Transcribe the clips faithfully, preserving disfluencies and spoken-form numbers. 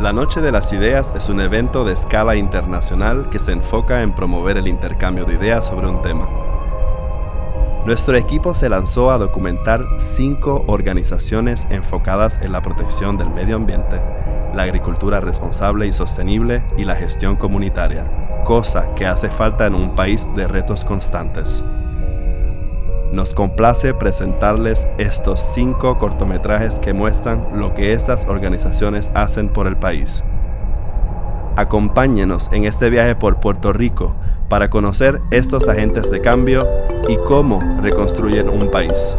La Noche de las Ideas es un evento de escala internacional que se enfoca en promover el intercambio de ideas sobre un tema. Nuestro equipo se lanzó a documentar cinco organizaciones enfocadas en la protección del medio ambiente, la agricultura responsable y sostenible y la gestión comunitaria, cosa que hace falta en un país de retos constantes. Nos complace presentarles estos cinco cortometrajes que muestran lo que estas organizaciones hacen por el país. Acompáñenos en este viaje por Puerto Rico para conocer estos agentes de cambio y cómo reconstruyen un país.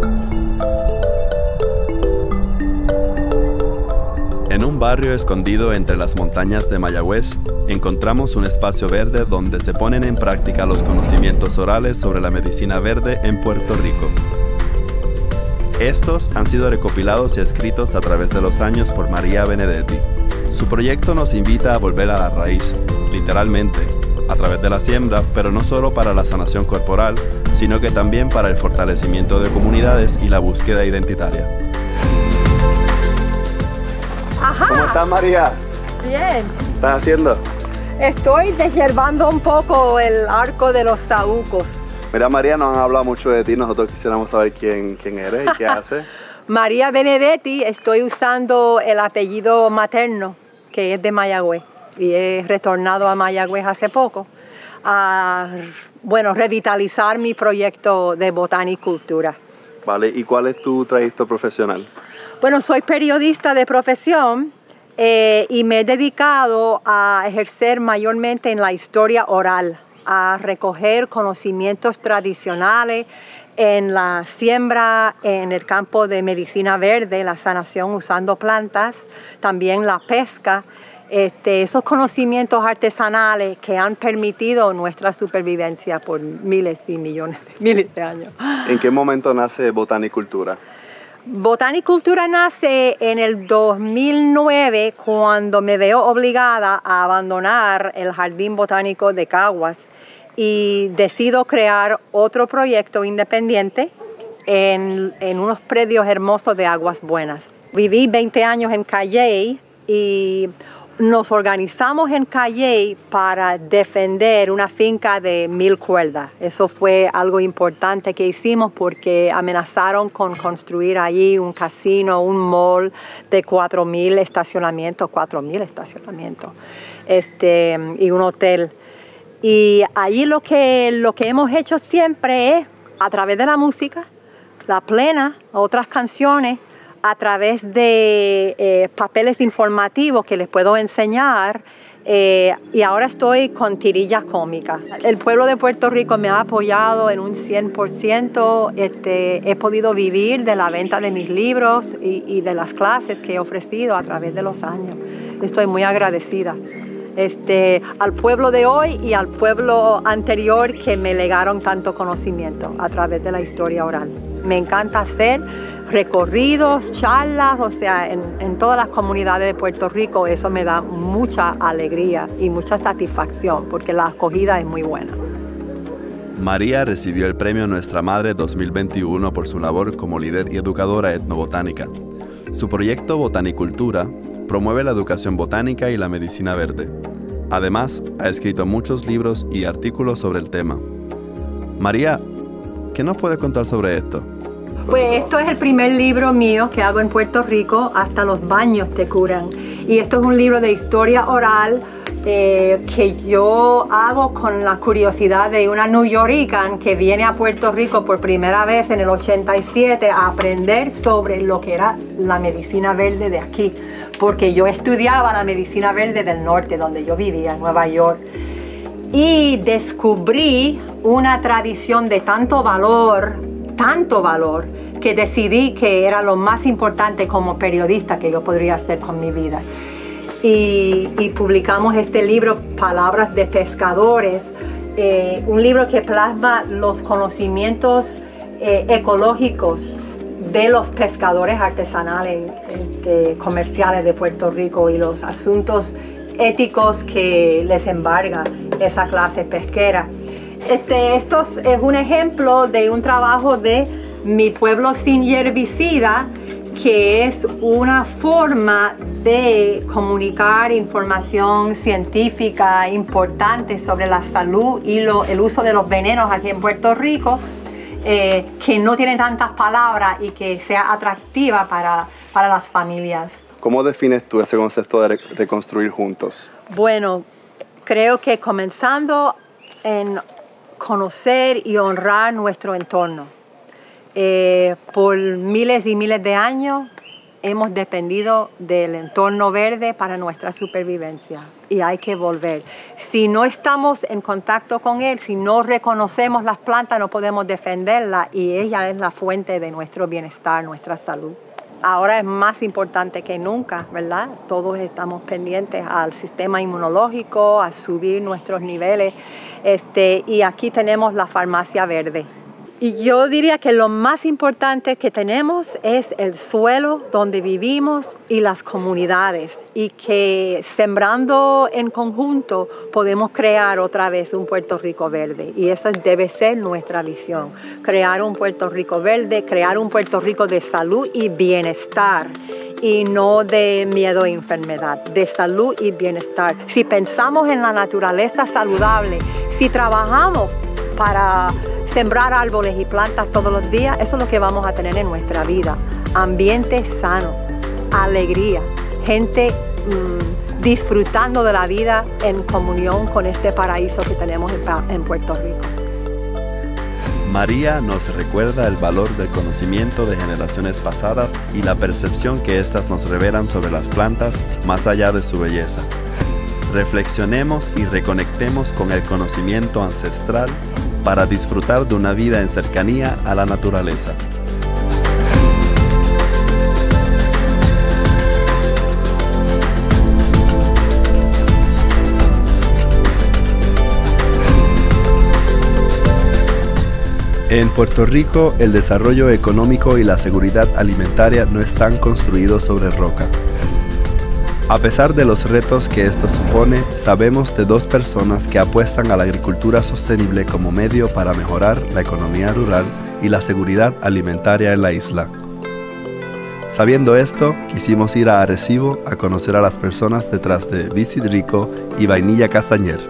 En un barrio escondido entre las montañas de Mayagüez, encontramos un espacio verde donde se ponen en práctica los conocimientos orales sobre la medicina verde en Puerto Rico. Estos han sido recopilados y escritos a través de los años por María Benedetti. Su proyecto nos invita a volver a la raíz, literalmente, a través de la siembra, pero no solo para la sanación corporal, sino que también para el fortalecimiento de comunidades y la búsqueda identitaria. Ajá. ¿Cómo estás, María? Bien. ¿Qué estás haciendo? Estoy deshiervando un poco el arco de los saúcos. Mira, María, nos han hablado mucho de ti. Nosotros quisiéramos saber quién, quién eres y qué haces. María Benedetti, estoy usando el apellido materno, que es de Mayagüez. Y he retornado a Mayagüez hace poco a, bueno, revitalizar mi proyecto de botanicultura. Vale, ¿y cuál es tu trayecto profesional? Bueno, soy periodista de profesión eh, y me he dedicado a ejercer mayormente en la historia oral, a recoger conocimientos tradicionales en la siembra, en el campo de medicina verde, la sanación usando plantas, también la pesca, este, esos conocimientos artesanales que han permitido nuestra supervivencia por miles y millones, miles de años. ¿En qué momento nace Botanicultura? Botanicultura nace en el dos mil nueve cuando me veo obligada a abandonar el Jardín Botánico de Caguas y decido crear otro proyecto independiente en, en unos predios hermosos de Aguas Buenas. Viví veinte años en Calley y nos organizamos en Calley para defender una finca de mil cuerdas. Eso fue algo importante que hicimos porque amenazaron con construir allí un casino, un mall de cuatro mil estacionamientos, cuatro mil estacionamientos, este, y un hotel. Y allí lo que, lo que hemos hecho siempre es, a través de la música, la plena, otras canciones, a través de eh, papeles informativos que les puedo enseñar, eh, y ahora estoy con tirillas cómicas. El pueblo de Puerto Rico me ha apoyado en un cien por ciento, este, he podido vivir de la venta de mis libros y, y de las clases que he ofrecido a través de los años. Estoy muy agradecida. Este, al pueblo de hoy y al pueblo anterior que me legaron tanto conocimiento a través de la historia oral. Me encanta hacer recorridos, charlas, o sea, en, en todas las comunidades de Puerto Rico. Eso me da mucha alegría y mucha satisfacción porque la acogida es muy buena. María recibió el premio Nuestra Madre dos mil veintiuno por su labor como líder y educadora etnobotánica. Su proyecto Botanicultura promueve la educación botánica y la medicina verde. Además, ha escrito muchos libros y artículos sobre el tema. María, ¿qué nos puedes contar sobre esto? Pues esto es el primer libro mío que hago en Puerto Rico, Hasta los baños te curan. Y esto es un libro de historia oral eh, que yo hago con la curiosidad de una New Yorker que viene a Puerto Rico por primera vez en el ochenta y siete a aprender sobre lo que era la medicina verde de aquí. Porque yo estudiaba la medicina verde del norte, donde yo vivía, en Nueva York. Y descubrí una tradición de tanto valor, tanto valor, que decidí que era lo más importante como periodista que yo podría hacer con mi vida. Y, y publicamos este libro, Palabras de Pescadores, eh, un libro que plasma los conocimientos eh, ecológicos de los pescadores artesanales, este, comerciales de Puerto Rico y los asuntos éticos que les embarga esa clase pesquera. Este, esto es un ejemplo de un trabajo de Mi Pueblo Sin Herbicida, que es una forma de comunicar información científica importante sobre la salud y lo, el uso de los venenos aquí en Puerto Rico, eh, que no tiene tantas palabras y que sea atractiva para, para las familias. ¿Cómo defines tú ese concepto de reconstruir juntos? Bueno, creo que comenzando en conocer y honrar nuestro entorno. Eh, por miles y miles de años hemos dependido del entorno verde para nuestra supervivencia y hay que volver. Si no estamos en contacto con él, si no reconocemos las plantas, no podemos defenderlas y ella es la fuente de nuestro bienestar, nuestra salud. Ahora es más importante que nunca, ¿verdad? Todos estamos pendientes al sistema inmunológico, a subir nuestros niveles, este, y aquí tenemos la farmacia verde. Y yo diría que lo más importante que tenemos es el suelo donde vivimos y las comunidades, y que sembrando en conjunto podemos crear otra vez un Puerto Rico verde, y esa debe ser nuestra visión, crear un Puerto Rico verde, crear un Puerto Rico de salud y bienestar, y no de miedo e enfermedad, de salud y bienestar. Si pensamos en la naturaleza saludable, si trabajamos para sembrar árboles y plantas todos los días, eso es lo que vamos a tener en nuestra vida. Ambiente sano, alegría, gente mmm, disfrutando de la vida en comunión con este paraíso que tenemos en, en Puerto Rico. María nos recuerda el valor del conocimiento de generaciones pasadas y la percepción que éstas nos revelan sobre las plantas más allá de su belleza. Reflexionemos y reconectemos con el conocimiento ancestral para disfrutar de una vida en cercanía a la naturaleza. En Puerto Rico, el desarrollo económico y la seguridad alimentaria no están construidos sobre roca. A pesar de los retos que esto supone, sabemos de dos personas que apuestan a la agricultura sostenible como medio para mejorar la economía rural y la seguridad alimentaria en la isla. Sabiendo esto, quisimos ir a Arecibo a conocer a las personas detrás de Visit Rico y Vainilla Castañer.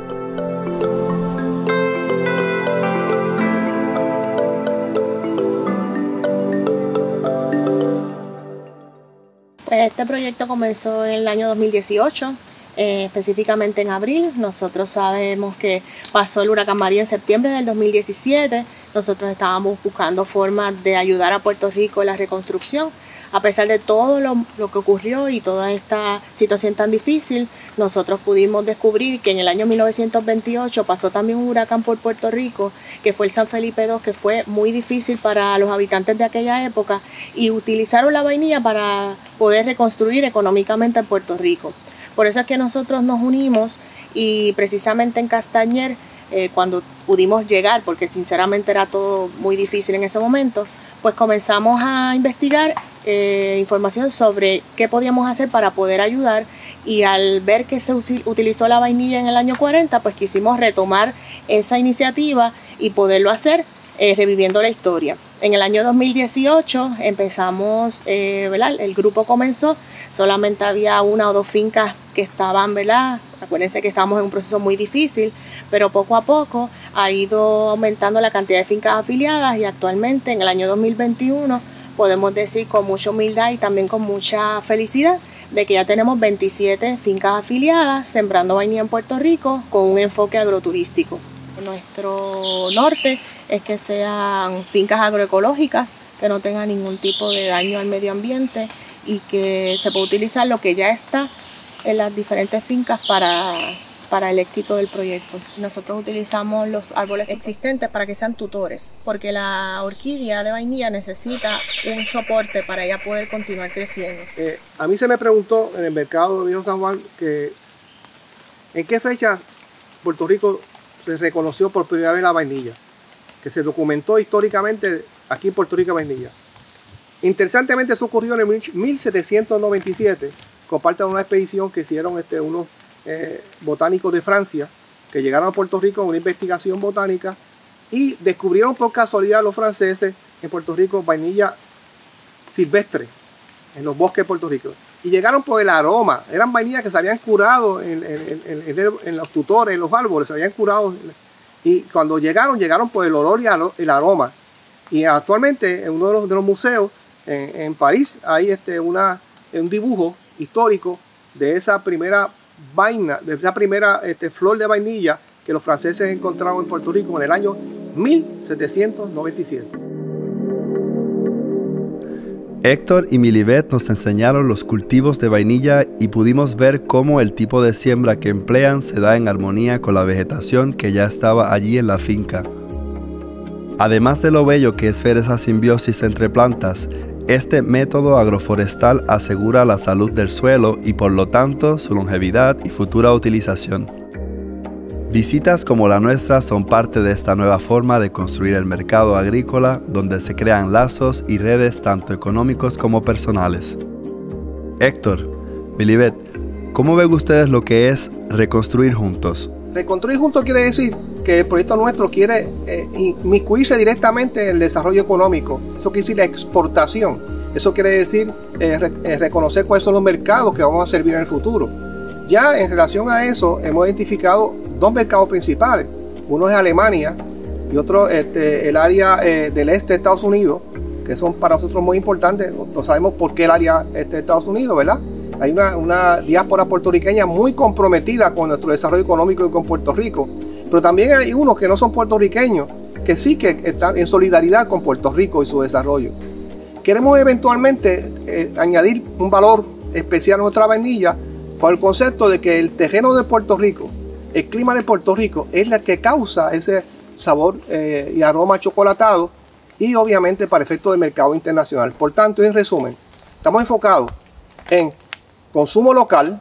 Este proyecto comenzó en el año dos mil dieciocho, eh, específicamente en abril. Nosotros sabemos que pasó el huracán María en septiembre del dos mil diecisiete. Nosotros estábamos buscando formas de ayudar a Puerto Rico en la reconstrucción. A pesar de todo lo, lo que ocurrió y toda esta situación tan difícil, nosotros pudimos descubrir que en el año mil novecientos veintiocho pasó también un huracán por Puerto Rico, que fue el San Felipe segundo, que fue muy difícil para los habitantes de aquella época, y utilizaron la vainilla para poder reconstruir económicamente en Puerto Rico. Por eso es que nosotros nos unimos y precisamente en Castañer, eh, cuando pudimos llegar, porque sinceramente era todo muy difícil en ese momento, pues comenzamos a investigar eh, información sobre qué podíamos hacer para poder ayudar, y al ver que se utilizó la vainilla en el año cuarenta, pues quisimos retomar esa iniciativa y poderlo hacer eh, reviviendo la historia. En el año dos mil dieciocho empezamos, eh, ¿verdad? El grupo comenzó, solamente había una o dos fincas que estaban, ¿verdad? Acuérdense que estábamos en un proceso muy difícil, pero poco a poco ha ido aumentando la cantidad de fincas afiliadas, y actualmente en el año dos mil veintiuno podemos decir con mucha humildad y también con mucha felicidad de que ya tenemos veintisiete fincas afiliadas sembrando vainilla en Puerto Rico con un enfoque agroturístico. Nuestro norte es que sean fincas agroecológicas, que no tengan ningún tipo de daño al medio ambiente y que se pueda utilizar lo que ya está en las diferentes fincas para, para el éxito del proyecto. Nosotros utilizamos los árboles existentes para que sean tutores, porque la orquídea de vainilla necesita un soporte para ella poder continuar creciendo. Eh, a mí se me preguntó en el mercado de Viejo San Juan que en qué fecha Puerto Rico se reconoció por primera vez la vainilla, que se documentó históricamente aquí en Puerto Rico vainilla. Interesantemente, eso ocurrió en el mil setecientos noventa y siete, con parte de una expedición que hicieron este, unos eh, botánicos de Francia, que llegaron a Puerto Rico en una investigación botánica y descubrieron por casualidad los franceses en Puerto Rico vainilla silvestre. en los bosques de Puerto Rico. Y llegaron por el aroma. Eran vainillas que se habían curado en, en, en, en, en los tutores, en los árboles, se habían curado. Y cuando llegaron, llegaron por el olor y el aroma. Y actualmente en uno de los, de los museos en, en París hay este, una, un dibujo histórico de esa primera vaina, de esa primera este, flor de vainilla que los franceses encontraron en Puerto Rico en el año mil setecientos noventa y siete. Héctor y Milibet nos enseñaron los cultivos de vainilla y pudimos ver cómo el tipo de siembra que emplean se da en armonía con la vegetación que ya estaba allí en la finca. Además de lo bello que es ver esa simbiosis entre plantas, este método agroforestal asegura la salud del suelo y por lo tanto su longevidad y futura utilización. Visitas como la nuestra son parte de esta nueva forma de construir el mercado agrícola donde se crean lazos y redes tanto económicos como personales. Héctor, Milibet, ¿cómo ven ustedes lo que es reconstruir juntos? Reconstruir juntos quiere decir que el proyecto nuestro quiere eh, inmiscuirse directamente en el desarrollo económico. Eso quiere decir la exportación. Eso quiere decir eh, re, eh, reconocer cuáles son los mercados que vamos a servir en el futuro. Ya en relación a eso hemos identificado dos mercados principales. Uno es Alemania y otro este, el área eh, del este de Estados Unidos, que son para nosotros muy importantes. No sabemos por qué el área este de Estados Unidos, ¿verdad? Hay una, una diáspora puertorriqueña muy comprometida con nuestro desarrollo económico y con Puerto Rico. Pero también hay unos que no son puertorriqueños, que sí que están en solidaridad con Puerto Rico y su desarrollo. Queremos eventualmente eh, añadir un valor especial a nuestra vainilla por el concepto de que el terreno de Puerto Rico, el clima de Puerto Rico es la que causa ese sabor eh, y aroma chocolatado y obviamente para efectos de mercado internacional. Por tanto, en resumen, estamos enfocados en consumo local,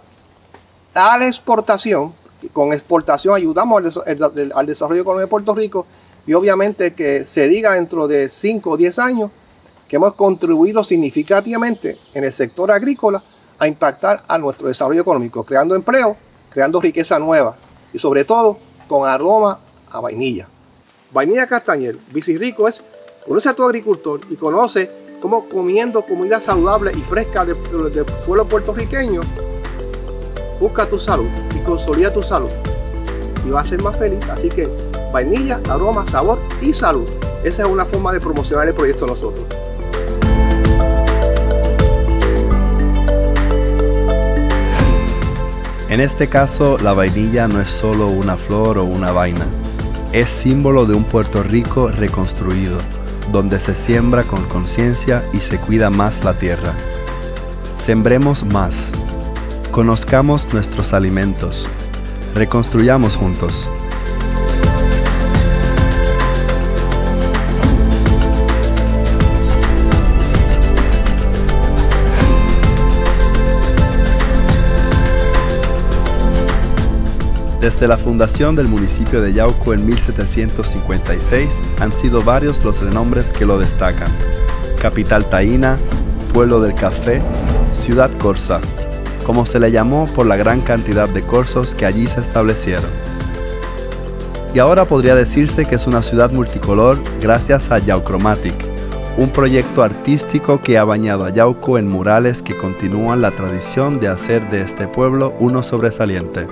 a la exportación. Con exportación ayudamos al, al desarrollo económico de Puerto Rico y obviamente que se diga dentro de cinco o diez años que hemos contribuido significativamente en el sector agrícola a impactar a nuestro desarrollo económico, creando empleo, creando riqueza nueva y sobre todo con aroma a vainilla. Vainilla Castañer, Vicirrico es, conoce a tu agricultor y conoce cómo comiendo comida saludable y fresca del de, de suelo puertorriqueño, busca tu salud y consolida tu salud y vas a ser más feliz. Así que vainilla, aroma, sabor y salud. Esa es una forma de promocionar el proyecto nosotros. En este caso, la vainilla no es solo una flor o una vaina, es símbolo de un Puerto Rico reconstruido, donde se siembra con conciencia y se cuida más la tierra. Sembremos más, conozcamos nuestros alimentos, reconstruyamos juntos. Desde la fundación del municipio de Yauco en mil setecientos cincuenta y seis han sido varios los renombres que lo destacan. Capital taína, pueblo del café, ciudad corsa, como se le llamó por la gran cantidad de corsos que allí se establecieron. Y ahora podría decirse que es una ciudad multicolor gracias a Yaucromatic, un proyecto artístico que ha bañado a Yauco en murales que continúan la tradición de hacer de este pueblo uno sobresaliente.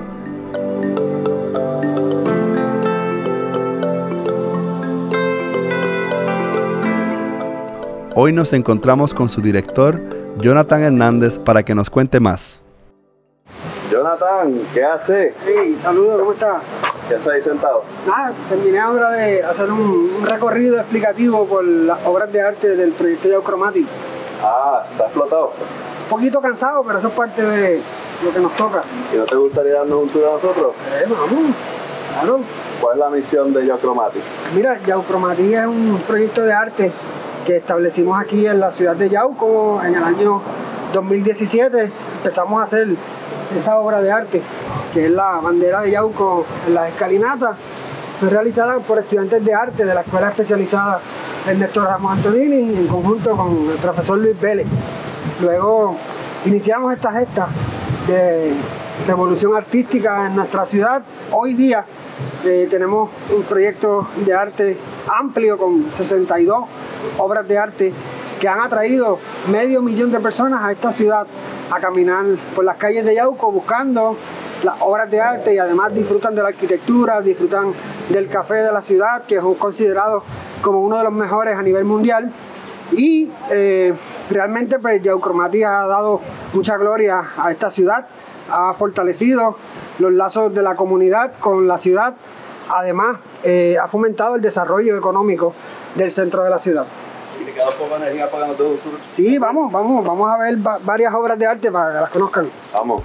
Hoy nos encontramos con su director, Jonathan Hernández, para que nos cuente más. Jonathan, ¿qué hace? Sí, saludos, ¿cómo está? ¿Qué hace ahí sentado? Nada, terminé ahora de hacer un, un recorrido explicativo por las obras de arte del proyecto Yaucromatic. Ah, ¿está explotado? Un poquito cansado, pero eso es parte de lo que nos toca. ¿Y no te gustaría darnos un tour a nosotros? Eh, vamos, claro. ¿Cuál es la misión de Yaucromatic? Mira, Yaucromatic es un proyecto de arte que establecimos aquí en la ciudad de Yauco en el año dos mil diecisiete. Empezamos a hacer esa obra de arte, que es la bandera de Yauco en las escalinatas. Fue realizada por estudiantes de arte de la Escuela Especializada Ernesto Ramos Antonini en conjunto con el profesor Luis Vélez. Luego iniciamos esta gesta de revolución artística en nuestra ciudad. Hoy día eh, tenemos un proyecto de arte amplio con sesenta y dos obras de arte que han atraído medio millón de personas a esta ciudad a caminar por las calles de Yauco buscando las obras de arte y además disfrutan de la arquitectura, disfrutan del café de la ciudad, que es considerado como uno de los mejores a nivel mundial. Y eh, realmente pues Yaucromatic ha dado mucha gloria a esta ciudad, ha fortalecido los lazos de la comunidad con la ciudad, además eh, ha fomentado el desarrollo económico del centro de la ciudad. ¿Y te queda poco energía para que no te guste? Sí, vamos, vamos, vamos a ver va varias obras de arte para que las conozcan. Vamos.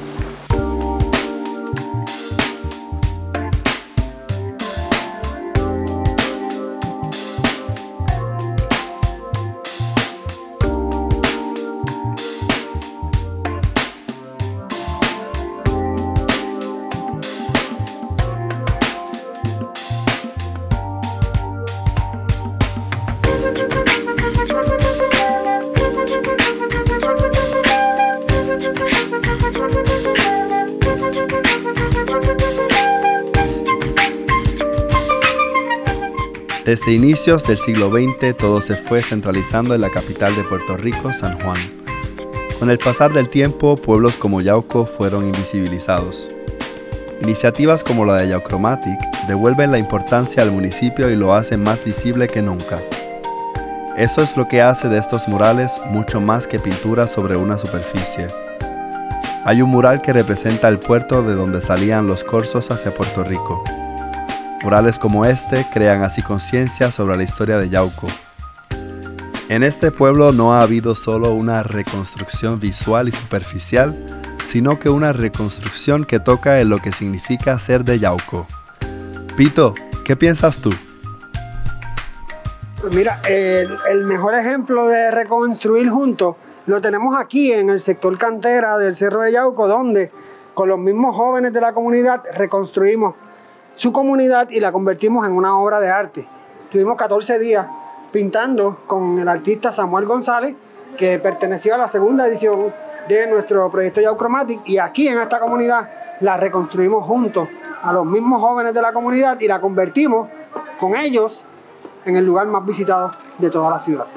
Desde inicios del siglo veinte todo se fue centralizando en la capital de Puerto Rico, San Juan. Con el pasar del tiempo, pueblos como Yauco fueron invisibilizados. Iniciativas como la de Yaucromatic devuelven la importancia al municipio y lo hacen más visible que nunca. Eso es lo que hace de estos murales mucho más que pintura sobre una superficie. Hay un mural que representa el puerto de donde salían los corzos hacia Puerto Rico. Murales como este crean así conciencia sobre la historia de Yauco. En este pueblo no ha habido solo una reconstrucción visual y superficial, sino que una reconstrucción que toca en lo que significa ser de Yauco. Pito, ¿qué piensas tú? Pues mira, el, el mejor ejemplo de reconstruir juntos lo tenemos aquí en el sector cantera del Cerro de Yauco, donde con los mismos jóvenes de la comunidad reconstruimos su comunidad y la convertimos en una obra de arte. Tuvimos catorce días pintando con el artista Samuel González, que perteneció a la segunda edición de nuestro proyecto Yaucromatic, y aquí en esta comunidad la reconstruimos juntos a los mismos jóvenes de la comunidad y la convertimos con ellos en el lugar más visitado de toda la ciudad.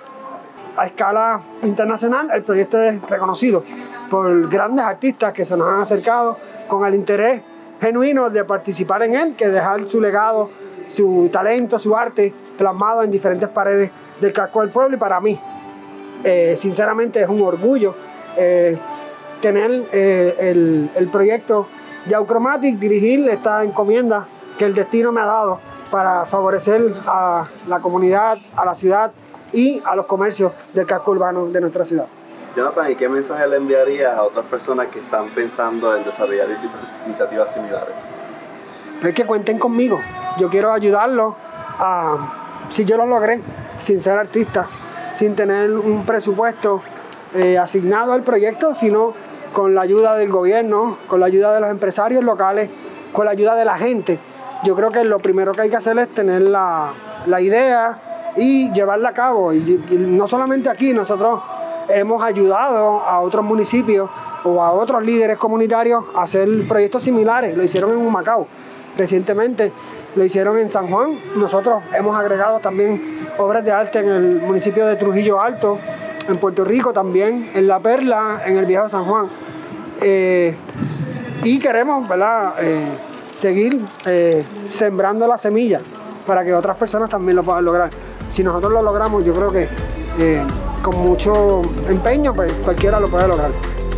A escala internacional, el proyecto es reconocido por grandes artistas que se nos han acercado con el interés genuino de participar en él, que dejar su legado, su talento, su arte plasmado en diferentes paredes del casco del pueblo. Y para mí, eh, sinceramente, es un orgullo eh, tener eh, el, el proyecto Yaucromatic, dirigir esta encomienda que el destino me ha dado para favorecer a la comunidad, a la ciudad y a los comercios del casco urbano de nuestra ciudad. Jonathan, ¿y qué mensaje le enviarías a otras personas que están pensando en desarrollar iniciativas similares? Pues que cuenten conmigo. Yo quiero ayudarlos a, si yo lo logré, sin ser artista, sin tener un presupuesto eh, asignado al proyecto, sino con la ayuda del gobierno, con la ayuda de los empresarios locales, con la ayuda de la gente. Yo creo que lo primero que hay que hacer es tener la, la idea y llevarla a cabo. Y, y no solamente aquí, nosotros hemos ayudado a otros municipios o a otros líderes comunitarios a hacer proyectos similares. Lo hicieron en Humacao recientemente, lo hicieron en San Juan. Nosotros hemos agregado también obras de arte en el municipio de Trujillo Alto, en Puerto Rico también, en La Perla, en el Viejo San Juan. Eh, y queremos, ¿verdad?, eh, seguir eh, sembrando la semilla para que otras personas también lo puedan lograr. Si nosotros lo logramos, yo creo que eh, con mucho empeño, pues cualquiera lo puede lograr.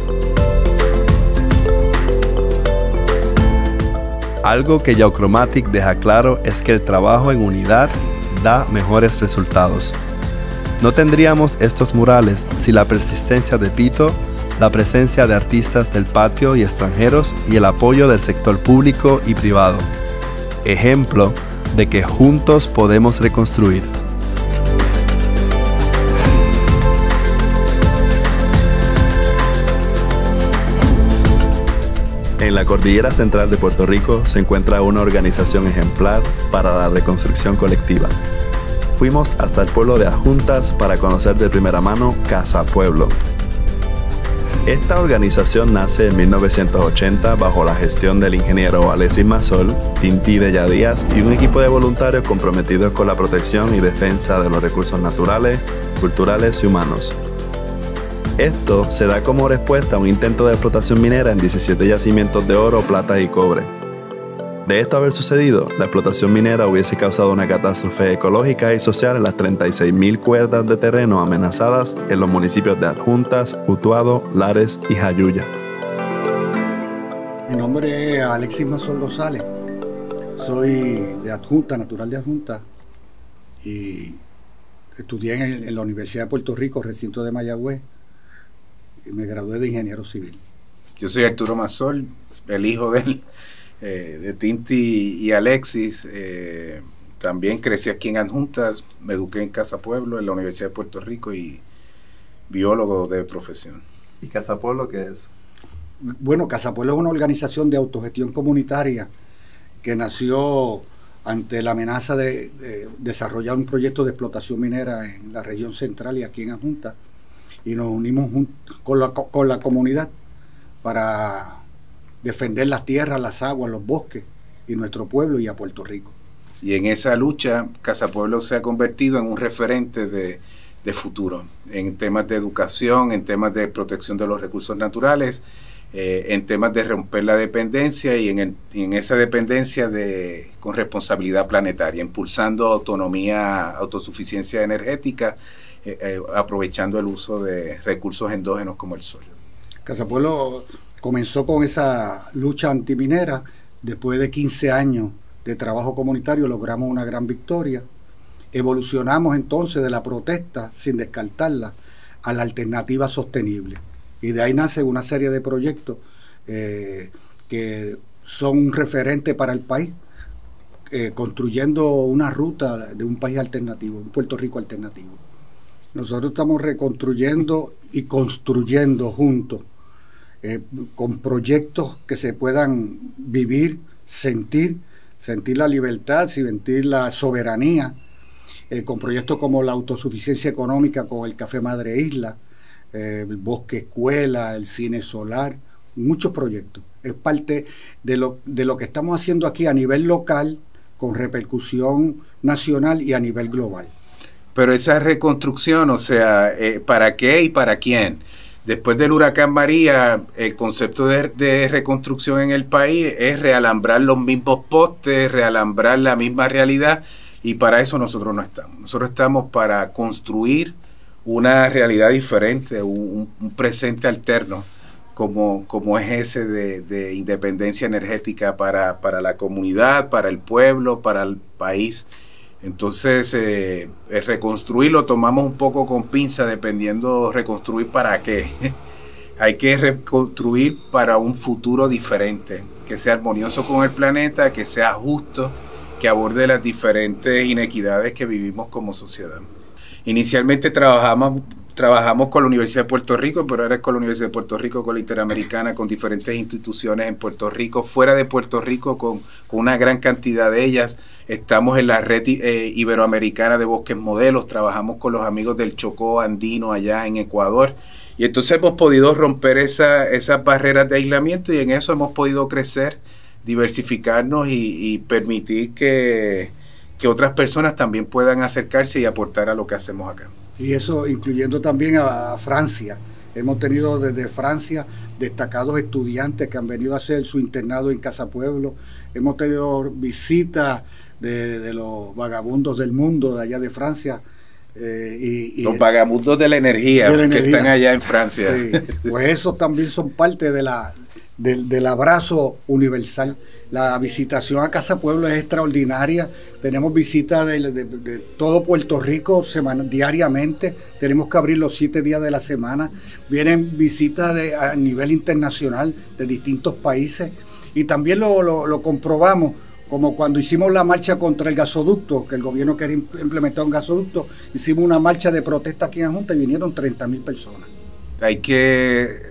Algo que Yaucromatic deja claro es que el trabajo en unidad da mejores resultados. No tendríamos estos murales si la persistencia de Pito, la presencia de artistas del patio y extranjeros y el apoyo del sector público y privado. Ejemplo de que juntos podemos reconstruir. En la Cordillera Central de Puerto Rico se encuentra una organización ejemplar para la reconstrucción colectiva. Fuimos hasta el pueblo de Adjuntas para conocer de primera mano Casa Pueblo. Esta organización nace en mil novecientos ochenta bajo la gestión del ingeniero Alexis Massol, Tinti Della Díaz y un equipo de voluntarios comprometidos con la protección y defensa de los recursos naturales, culturales y humanos. Esto se da como respuesta a un intento de explotación minera en diecisiete yacimientos de oro, plata y cobre. De esto haber sucedido, la explotación minera hubiese causado una catástrofe ecológica y social en las treinta y seis mil cuerdas de terreno amenazadas en los municipios de Adjuntas, Utuado, Lares y Jayuya. Mi nombre es Alexis Massol González, soy de Adjunta, natural de Adjunta, y estudié en, en la Universidad de Puerto Rico, recinto de Mayagüez, y me gradué de ingeniero civil. Yo soy Arturo Massol, el hijo del... Eh, de Tinti y Alexis. Eh, también crecí aquí en Adjuntas, me eduqué en Casa Pueblo, en la Universidad de Puerto Rico y biólogo de profesión. ¿Y Casa Pueblo qué es? Bueno, Casa Pueblo es una organización de autogestión comunitaria que nació ante la amenaza de, de desarrollar un proyecto de explotación minera en la región central y aquí en Adjuntas, y nos unimos con la, con la comunidad para defender las tierras, las aguas, los bosques y nuestro pueblo y a Puerto Rico. Y en esa lucha, Casa Pueblo se ha convertido en un referente de, de futuro, en temas de educación, en temas de protección de los recursos naturales, eh, en temas de romper la dependencia y en, el, y en esa dependencia de, con responsabilidad planetaria, impulsando autonomía, autosuficiencia energética, eh, eh, aprovechando el uso de recursos endógenos como el sol. Casa Pueblo comenzó con esa lucha antiminera. Después de quince años de trabajo comunitario logramos una gran victoria. Evolucionamos entonces de la protesta, sin descartarla, a la alternativa sostenible. Y de ahí nace una serie de proyectos eh, que son un referente para el país, eh, construyendo una ruta de un país alternativo, un Puerto Rico alternativo. Nosotros estamos reconstruyendo y construyendo juntos, Eh, con proyectos que se puedan vivir, sentir, sentir la libertad, sentir la soberanía, eh, con proyectos como la autosuficiencia económica con el Café Madre Isla, eh, el Bosque Escuela, el Cine Solar, muchos proyectos. Es parte de lo, de lo que estamos haciendo aquí a nivel local, con repercusión nacional y a nivel global. Pero esa reconstrucción, o sea, eh, ¿para qué y para quién? Después del huracán María, el concepto de, de reconstrucción en el país es realambrar los mismos postes, realambrar la misma realidad, y para eso nosotros no estamos. Nosotros estamos para construir una realidad diferente, un, un presente alterno, como, como es ese de, de independencia energética para, para la comunidad, para el pueblo, para el país. Entonces, eh, el reconstruir lo tomamos un poco con pinza, dependiendo reconstruir para qué. Hay que reconstruir para un futuro diferente, que sea armonioso con el planeta, que sea justo, que aborde las diferentes inequidades que vivimos como sociedad. Inicialmente trabajamos, trabajamos con la Universidad de Puerto Rico, pero ahora es con la Universidad de Puerto Rico, con la Interamericana, con diferentes instituciones en Puerto Rico, fuera de Puerto Rico, con, con una gran cantidad de ellas. Estamos en la red eh, iberoamericana de bosques modelos, trabajamos con los amigos del Chocó andino allá en Ecuador, y entonces hemos podido romper esa, esas barreras de aislamiento, y en eso hemos podido crecer, diversificarnos y, y permitir que, que otras personas también puedan acercarse y aportar a lo que hacemos acá. Y eso incluyendo también a, a Francia. Hemos tenido desde Francia destacados estudiantes que han venido a hacer su internado en Casa Pueblo. Hemos tenido visitas de, de los vagabundos del mundo de allá de Francia. Eh, y, y los vagabundos de la energía, de la energía que están allá en Francia. Sí, pues esos también son parte de la, del, del abrazo universal. La visitación a Casa Pueblo es extraordinaria. Tenemos visitas de, de, de todo Puerto Rico semana, diariamente. Tenemos que abrir los siete días de la semana. Vienen visitas de, a nivel internacional de distintos países. Y también lo, lo, lo comprobamos, como cuando hicimos la marcha contra el gasoducto, que el gobierno quería implementar un gasoducto. Hicimos una marcha de protesta aquí en Adjunta y vinieron treinta mil personas. Hay que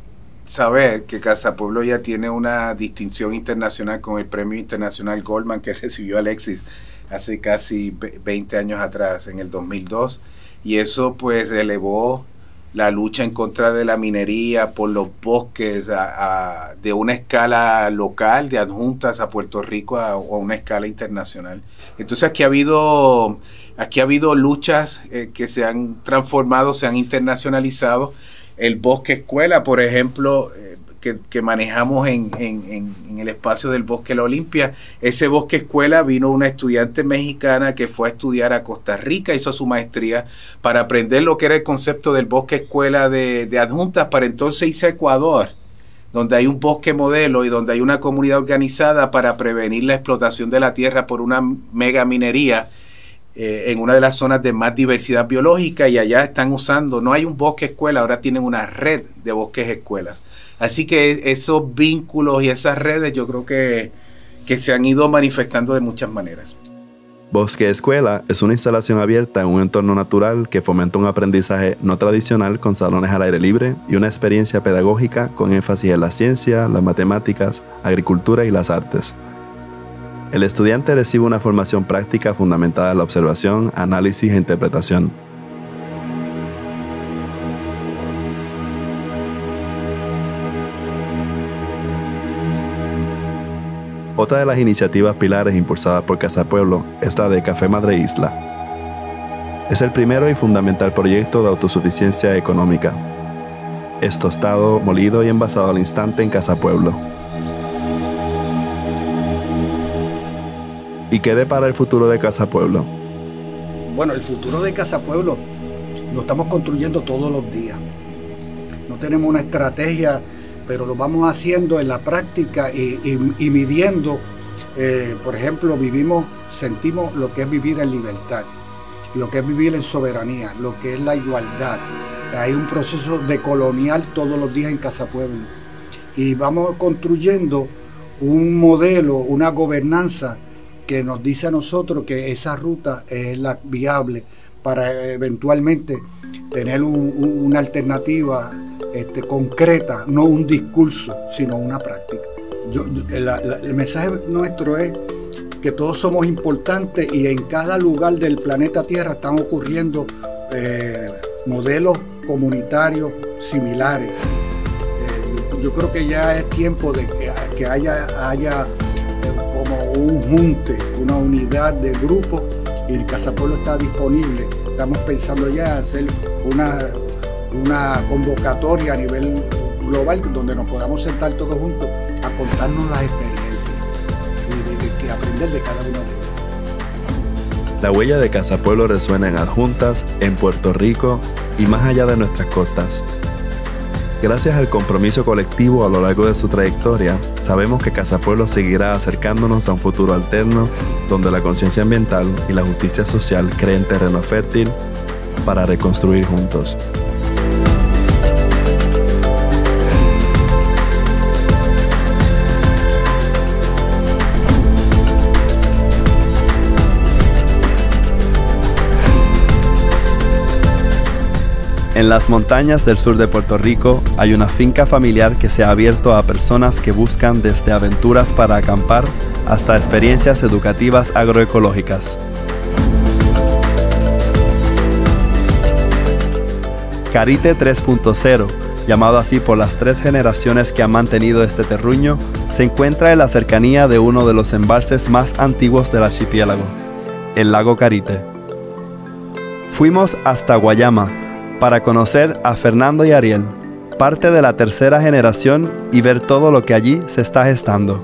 saber que Casa Pueblo ya tiene una distinción internacional con el Premio Internacional Goldman que recibió Alexis hace casi veinte años atrás, en el dos mil dos, y eso pues elevó la lucha en contra de la minería, por los bosques, a, a, de una escala local, de adjuntas a Puerto Rico a, a una escala internacional. Entonces aquí ha habido, aquí ha habido luchas eh, que se han transformado, se han internacionalizado. El bosque escuela, por ejemplo, eh, que, que manejamos en, en, en, en el espacio del Bosque La Olimpia, ese bosque escuela vino una estudiante mexicana que fue a estudiar a Costa Rica, hizo su maestría para aprender lo que era el concepto del bosque escuela de, de adjuntas, para entonces irse a Ecuador, donde hay un bosque modelo y donde hay una comunidad organizada para prevenir la explotación de la tierra por una mega minería eh, en una de las zonas de más diversidad biológica, y allá están usando, no hay un bosque escuela, ahora tienen una red de bosques escuelas. Así que esos vínculos y esas redes yo creo que, que se han ido manifestando de muchas maneras. Bosque Escuela es una instalación abierta en un entorno natural que fomenta un aprendizaje no tradicional con salones al aire libre y una experiencia pedagógica con énfasis en la ciencia, las matemáticas, agricultura y las artes. El estudiante recibe una formación práctica fundamentada en la observación, análisis e interpretación. Otra de las iniciativas pilares impulsadas por Casa Pueblo es la de Café Madre Isla. Es el primero y fundamental proyecto de autosuficiencia económica. Es tostado, molido y envasado al instante en Casa Pueblo. ¿Y qué depara el futuro de Casa Pueblo? Bueno, el futuro de Casa Pueblo lo estamos construyendo todos los días. No tenemos una estrategia, pero lo vamos haciendo en la práctica y, y, y midiendo. Eh, por ejemplo, vivimos, sentimos lo que es vivir en libertad, lo que es vivir en soberanía, lo que es la igualdad. Hay un proceso decolonial todos los días en Casa Pueblo. Y vamos construyendo un modelo, una gobernanza que nos dice a nosotros que esa ruta es la viable para eventualmente tener un, un, una alternativa Este, concreta, no un discurso, sino una práctica. Yo, la, la, el mensaje nuestro es que todos somos importantes y en cada lugar del planeta Tierra están ocurriendo eh, modelos comunitarios similares. Eh, yo, yo creo que ya es tiempo de que, que haya, haya eh, como un junte, una unidad de grupos, y el Casa Pueblo está disponible. Estamos pensando ya hacer una una convocatoria a nivel global donde nos podamos sentar todos juntos a contarnos las experiencias y de, de, de aprender de cada uno de ellos. La huella de Casa Pueblo resuena en adjuntas, en Puerto Rico y más allá de nuestras costas. Gracias al compromiso colectivo a lo largo de su trayectoria, sabemos que Casa Pueblo seguirá acercándonos a un futuro alterno donde la conciencia ambiental y la justicia social creen terreno fértil para reconstruir juntos. En las montañas del sur de Puerto Rico hay una finca familiar que se ha abierto a personas que buscan desde aventuras para acampar hasta experiencias educativas agroecológicas. Carite tres punto cero, llamado así por las tres generaciones que han mantenido este terruño, se encuentra en la cercanía de uno de los embalses más antiguos del archipiélago, el lago Carite. Fuimos hasta Guayama para conocer a Fernando y Ariel, parte de la tercera generación, y ver todo lo que allí se está gestando.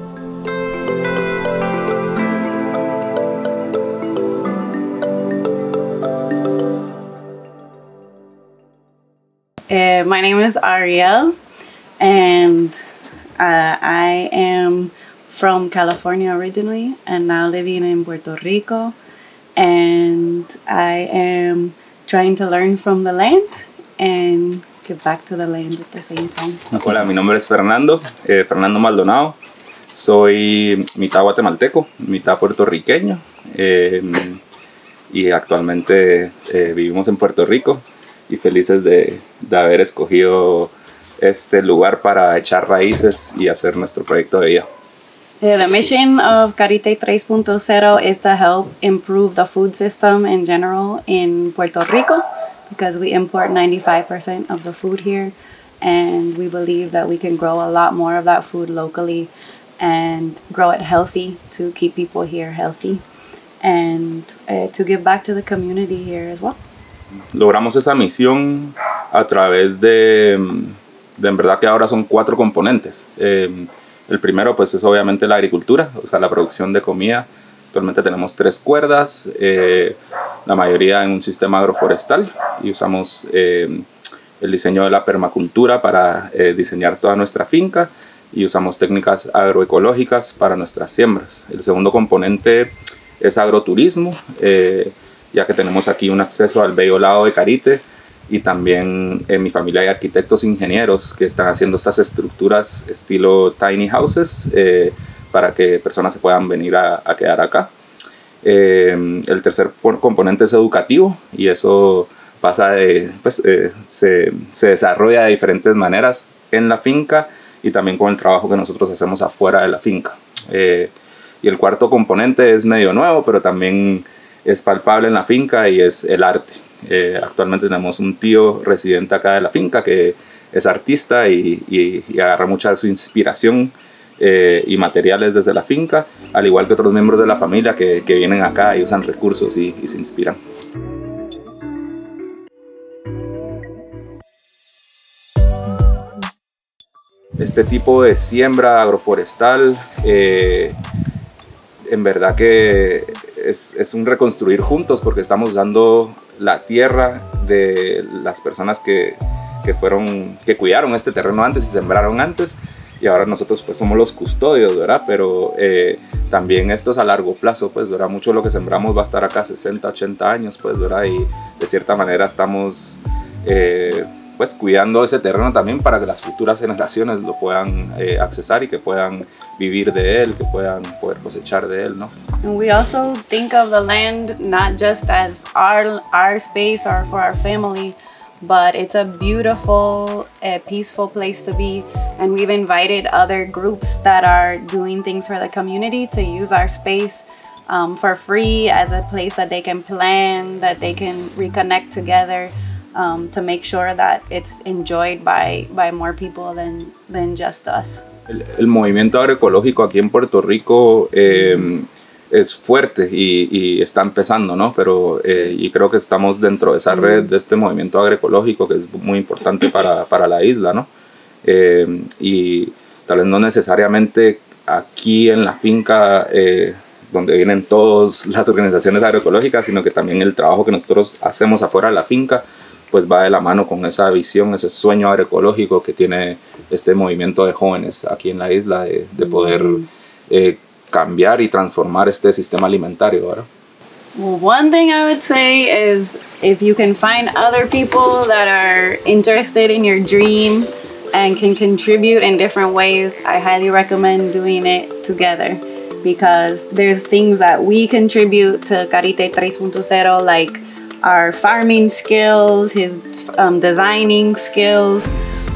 Uh, my name is Ariel, and uh, I am from California originally, and now living in Puerto Rico, and I am trying to learn from the land and give back to the land at the same time. Hola, mi nombre es Fernando, eh, Fernando Maldonado. Soy mitad guatemalteco, mitad puertorriqueño, eh, y actualmente eh, vivimos en Puerto Rico y felices de, de haber escogido este lugar para echar raíces y hacer nuestro proyecto de vida. Yeah, the mission of Carite tres punto cero is to help improve the food system in general in Puerto Rico, because we import ninety-five percent of the food here, and we believe that we can grow a lot more of that food locally and grow it healthy to keep people here healthy and uh, to give back to the community here as well. Logramos esa misión a través de, de en verdad que ahora son cuatro componentes. Eh, el primero pues es obviamente la agricultura, o sea, la producción de comida. Actualmente tenemos tres cuerdas, eh, la mayoría en un sistema agroforestal, y usamos eh, el diseño de la permacultura para eh, diseñar toda nuestra finca, y usamos técnicas agroecológicas para nuestras siembras. El segundo componente es agroturismo, eh, ya que tenemos aquí un acceso al bello lago de Carite, y también en mi familia hay arquitectos e ingenieros que están haciendo estas estructuras estilo tiny houses eh, para que personas se puedan venir a, a quedar acá. Eh, el tercer componente es educativo, y eso pasa de, pues, eh, se, se desarrolla de diferentes maneras en la finca y también con el trabajo que nosotros hacemos afuera de la finca. Eh, y el cuarto componente es medio nuevo, pero también es palpable en la finca, y es el arte. Eh, actualmente tenemos un tío residente acá de la finca que es artista y, y, y agarra mucha de su inspiración eh, y materiales desde la finca, al igual que otros miembros de la familia que, que vienen acá y usan recursos y, y se inspiran. Este tipo de siembra agroforestal eh, en verdad que es, es un reconstruir juntos, porque estamos usando la tierra de las personas que, que, fueron, que cuidaron este terreno antes y sembraron antes, y ahora nosotros pues somos los custodios, ¿verdad? Pero eh, también esto es a largo plazo, pues, ¿verdad? Mucho de lo que sembramos va a estar acá sesenta, ochenta años, pues, ¿verdad? Y de cierta manera estamos eh, pues cuidando ese terreno también para que las futuras generaciones lo puedan eh, accesar y que puedan vivir de él, que puedan poder cosechar de él, ¿no? And we also think of the land not just as our our space or for our family, but it's a beautiful, uh, peaceful place to be. And we've invited other groups that are doing things for the community to use our space um, for free as a place that they can plan, that they can reconnect together. Um, to make sure that it's enjoyed by, by more people than, than just us. El, el movimiento agroecológico aquí en Puerto Rico eh, es fuerte y, y está empezando, ¿no? Pero, eh, y creo que estamos dentro de esa red de este movimiento agroecológico que es muy importante para, para la isla, ¿no? Eh, y tal vez no necesariamente aquí en la finca eh, donde vienen todas las organizaciones agroecológicas, sino que también el trabajo que nosotros hacemos afuera de la finca pues va de la mano con esa visión, ese sueño agroecológico que tiene este movimiento de jóvenes aquí en la isla de, de poder eh, cambiar y transformar este sistema alimentario, ¿verdad? Well, one thing I would say is if you can find other people that are interested in your dream and can contribute in different ways, I highly recommend doing it together, because there's things that we contribute to Carite three point oh, like our farming skills, his um, designing skills,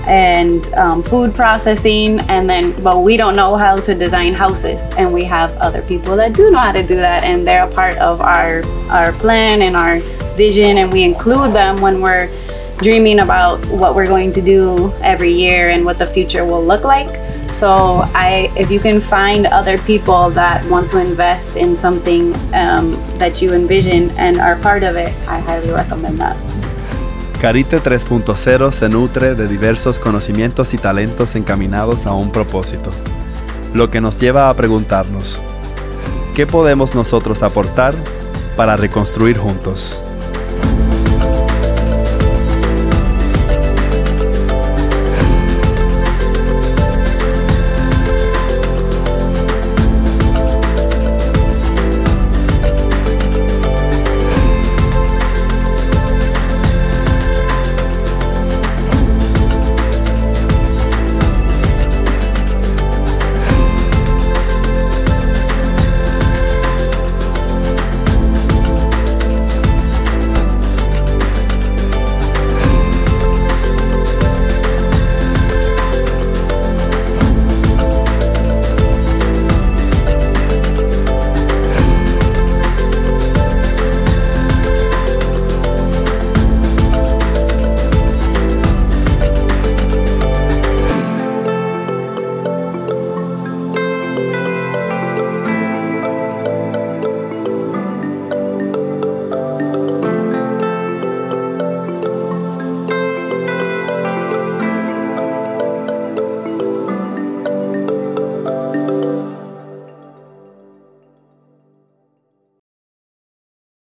and um, food processing, and then, but we don't know how to design houses, and we have other people that do know how to do that, and they're a part of our, our plan and our vision, and we include them when we're dreaming about what we're going to do every year and what the future will look like. So I, if you can find other people that want to invest in something um, that you envision and are part of it, I highly recommend that. Carite tres punto cero se nutre de diversos conocimientos y talentos encaminados a un propósito, lo que nos lleva a preguntarnos, ¿qué podemos nosotros aportar para reconstruir juntos?